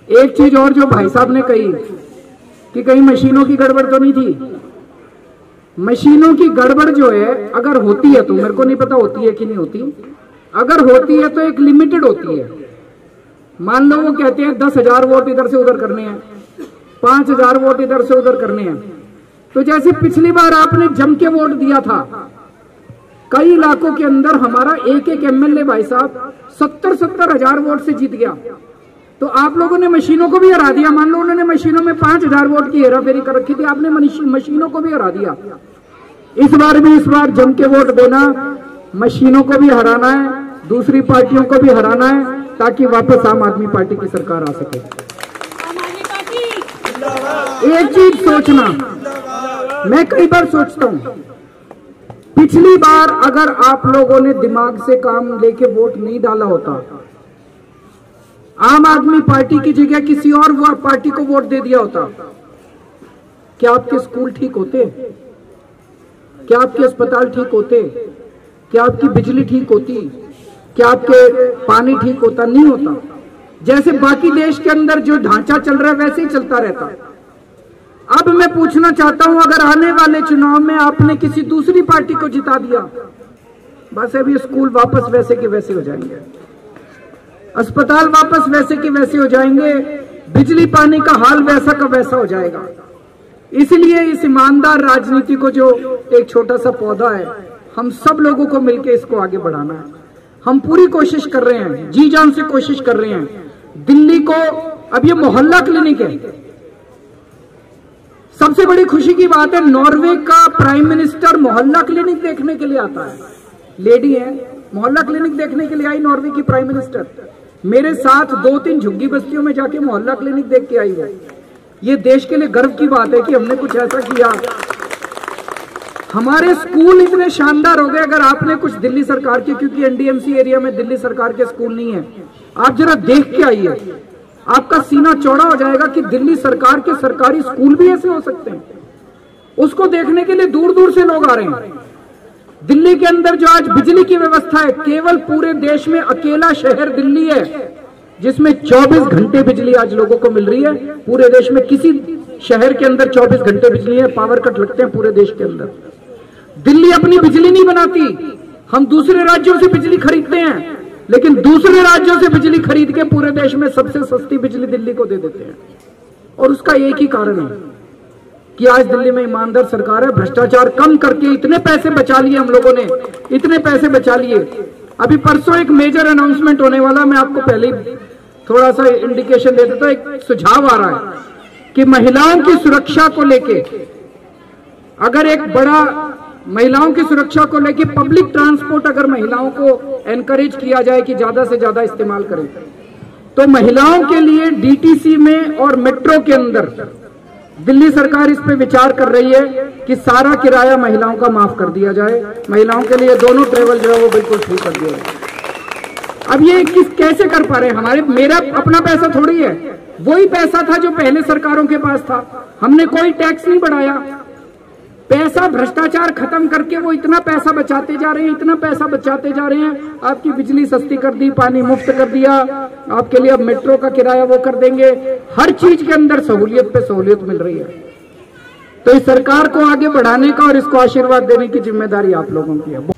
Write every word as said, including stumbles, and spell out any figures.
एक चीज और जो भाई साहब ने कही कि कहीं मशीनों की गड़बड़ तो नहीं थी। मशीनों की गड़बड़ जो है अगर होती है तो मेरे को नहीं पता होती है कि नहीं होती, अगर होती है तो एक लिमिटेड होती है। मान लो वो कहते हैं दस हजार वोट इधर से उधर करने हैं, पांच हजार वोट इधर से उधर करने हैं, तो जैसे पिछली बार आपने जम के वोट दिया था, कई इलाकों के अंदर हमारा एक एक एमएलए भाई साहब सत्तर सत्तर हजार वोट से जीत गया, तो आप लोगों ने मशीनों को भी हरा दिया। मान लो उन्होंने मशीनों में पांच हजार वोट की हेराफेरी कर रखी थी, आपने मशीनों को भी हरा दिया। इस बार भी इस बार जम के वोट देना, मशीनों को भी हराना है, दूसरी पार्टियों को भी हराना है, ताकि वापस आम आदमी पार्टी की सरकार आ सके। एक चीज सोचना, मैं कई बार सोचता हूं, पिछली बार अगर आप लोगों ने दिमाग से काम लेके वोट नहीं डाला होता, आम आदमी पार्टी की जगह किसी और पार्टी को वोट दे दिया होता, क्या आपके स्कूल ठीक होते? क्या आपके अस्पताल ठीक होते? क्या आपकी बिजली ठीक होती? क्या आपके पानी ठीक होता? नहीं होता। जैसे बाकी देश के अंदर जो ढांचा चल रहा है वैसे ही चलता रहता। अब मैं पूछना चाहता हूं, अगर आने वाले चुनाव में आपने किसी दूसरी पार्टी को जिता दिया, बस अभी स्कूल वापस वैसे के वैसे हो जाएंगे, अस्पताल वापस वैसे के वैसे हो जाएंगे, बिजली पानी का हाल वैसा का वैसा हो जाएगा। इसलिए इस ईमानदार राजनीति को जो एक छोटा सा पौधा है, हम सब लोगों को मिलकर इसको आगे बढ़ाना है। हम पूरी कोशिश कर रहे हैं, जी जान से कोशिश कर रहे हैं। दिल्ली को अब ये मोहल्ला क्लिनिक है। सबसे बड़ी खुशी की बात है, नॉर्वे का प्राइम मिनिस्टर मोहल्ला क्लिनिक देखने के लिए आता है। लेडी है, मोहल्ला क्लिनिक देखने के लिए आई नॉर्वे की प्राइम मिनिस्टर। मेरे साथ दो तीन झुग्गी बस्तियों में जाके मोहल्ला क्लिनिक देख के आई है। ये देश के लिए गर्व की बात है कि हमने कुछ ऐसा किया। हमारे स्कूल इतने शानदार हो गए। अगर आपने कुछ दिल्ली सरकार के, क्योंकि एनडीएमसी एरिया में दिल्ली सरकार के स्कूल नहीं है, आप जरा देख के आइए, आपका सीना चौड़ा हो जाएगा कि दिल्ली सरकार के सरकारी स्कूल भी ऐसे हो सकते हैं। उसको देखने के लिए दूर दूर से लोग आ रहे हैं। दिल्ली के अंदर जो आज बिजली की व्यवस्था है, केवल पूरे देश में अकेला शहर दिल्ली है जिसमें चौबीस घंटे बिजली आज लोगों को मिल रही है। पूरे देश में किसी शहर के अंदर चौबीस घंटे बिजली है। पावर कट लगते हैं पूरे देश के अंदर। दिल्ली अपनी बिजली नहीं बनाती, हम दूसरे राज्यों से बिजली खरीदते हैं, लेकिन दूसरे राज्यों से बिजली खरीद के पूरे देश में सबसे सस्ती बिजली दिल्ली को दे देते हैं। और उसका एक ही कारण है कि आज दिल्ली में ईमानदार सरकार है। भ्रष्टाचार कम करके इतने पैसे बचा लिए हम लोगों ने, इतने पैसे बचा लिए। अभी परसों एक मेजर अनाउंसमेंट होने वाला, मैं आपको पहले थोड़ा सा इंडिकेशन दे देता हूं। एक सुझाव आ रहा है कि महिलाओं की सुरक्षा को लेके, अगर एक बड़ा महिलाओं की सुरक्षा को लेके पब्लिक ट्रांसपोर्ट अगर महिलाओं को एनकरेज किया जाए कि ज्यादा से ज्यादा इस्तेमाल करें, तो महिलाओं के लिए डीटीसी में और मेट्रो के अंदर दिल्ली सरकार इस पे विचार कर रही है कि सारा किराया महिलाओं का माफ कर दिया जाए। महिलाओं के लिए दोनों ट्रेवल जो है वो बिल्कुल फ्री कर दिया जाए। अब ये किस कैसे कर पा रहे हैं? हमारे मेरा अपना पैसा थोड़ी है, वही पैसा था जो पहले सरकारों के पास था। हमने कोई टैक्स नहीं बढ़ाया, पैसा भ्रष्टाचार खत्म करके वो इतना पैसा बचाते जा रहे हैं, इतना पैसा बचाते जा रहे हैं। आपकी बिजली सस्ती कर दी, पानी मुफ्त कर दिया, आपके लिए अब मेट्रो का किराया वो कर देंगे। हर चीज के अंदर सहूलियत पे सहूलियत मिल रही है। तो इस सरकार को आगे बढ़ाने का और इसको आशीर्वाद देने की जिम्मेदारी आप लोगों की है।